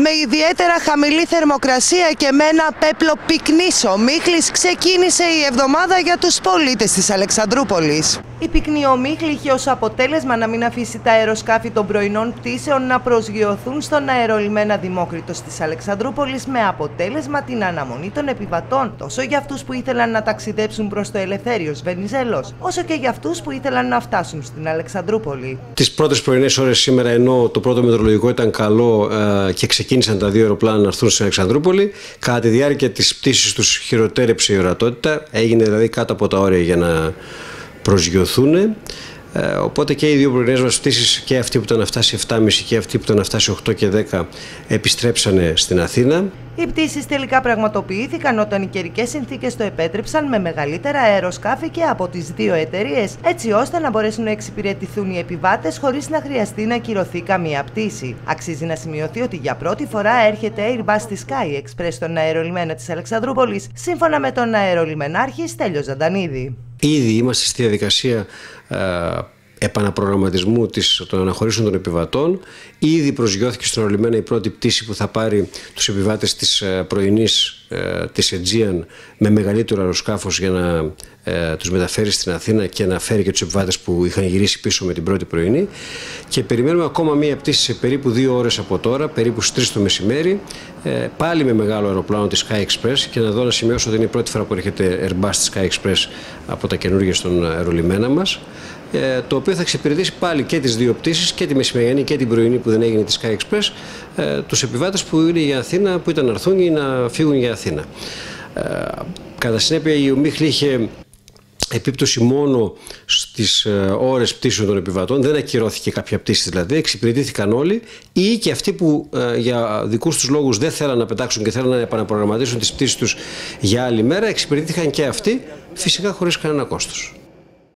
Με ιδιαίτερα χαμηλή θερμοκρασία και με ένα πέπλο πυκνής ομίχλης ξεκίνησε η εβδομάδα για τους πολίτες της Αλεξανδρούπολης. Η πυκνή ομίχλη είχε ως αποτέλεσμα να μην αφήσει τα αεροσκάφη των πρωινών πτήσεων να προσγειωθούν στον αερολιμένα Δημόκριτος της Αλεξανδρούπολης, με αποτέλεσμα την αναμονή των επιβατών, τόσο για αυτούς που ήθελαν να ταξιδέψουν προς το Ελευθέριος Βενιζέλος, όσο και για αυτούς που ήθελαν να φτάσουν στην Αλεξανδρούπολη. Τις πρώτες πρωινές ώρες σήμερα, ενώ το πρώτο μετεωρολογικό ήταν καλό και ξεκίνησαν τα δύο αεροπλάνα να έρθουν στην Αλεξανδρούπολη, κατά τη διάρκεια της πτήσης τους χειροτέρεψε η ορατότητα, έγινε δηλαδή κάτω από τα όρια για να προσγειωθούν. Οπότε και οι δύο πρωινές μας πτήσεις, και αυτή που ήταν να φτάσει 7.30 και αυτή που ήταν να φτάσει 8 και 10, επιστρέψανε στην Αθήνα. Οι πτήσεις τελικά πραγματοποιήθηκαν όταν οι καιρικές συνθήκες το επέτρεψαν, με μεγαλύτερα αεροσκάφη και από τις δύο εταιρείες, έτσι ώστε να μπορέσουν να εξυπηρετηθούν οι επιβάτες χωρίς να χρειαστεί να ακυρωθεί καμία πτήση. Αξίζει να σημειωθεί ότι για πρώτη φορά έρχεται Airbus στη Sky Express στον αερολιμένα της Αλεξανδρούπολης, σύμφωνα με τον αερολιμενάρχη Στέλιο Ζαντανίδη. Ήδη είμαστε στη διαδικασία επαναπρογραμματισμού των αναχωρήσεων των επιβατών. Ήδη προσγειώθηκε στον αερολιμένα η πρώτη πτήση που θα πάρει τους επιβάτες της πρωινής της Aegean με μεγαλύτερο αεροσκάφος για να τους μεταφέρει στην Αθήνα και να φέρει και τους επιβάτες που είχαν γυρίσει πίσω με την πρώτη πρωινή. Και περιμένουμε ακόμα μία πτήση σε περίπου 2 ώρες από τώρα, περίπου στις 3 το μεσημέρι, πάλι με μεγάλο αεροπλάνο της Sky Express. Και να δω να σημειώσω ότι είναι η πρώτη φορά που έρχεται Airbus στη Sky Express από τα καινούργια στον αερολιμένα μας, το οποίο θα εξυπηρετήσει πάλι και τις δύο πτήσεις, και τη μεσημεριανή και την πρωινή που δεν έγινε τη Sky Express, τους επιβάτες που είναι για Αθήνα, που ήταν να έρθουν ή να φύγουν για Αθήνα. Κατά συνέπεια, η ομίχλη είχε επίπτωση μόνο στις ώρες πτήσεων των επιβατών, δεν ακυρώθηκε κάποια πτήση δηλαδή, εξυπηρετήθηκαν όλοι, ή και αυτοί που για δικούς τους λόγους δεν θέλαν να πετάξουν και θέλαν να επαναπρογραμματίσουν τις πτήσεις τους για άλλη μέρα, εξυπηρετήθηκαν και αυτοί, φυσικά χωρίς κανένα κόστος.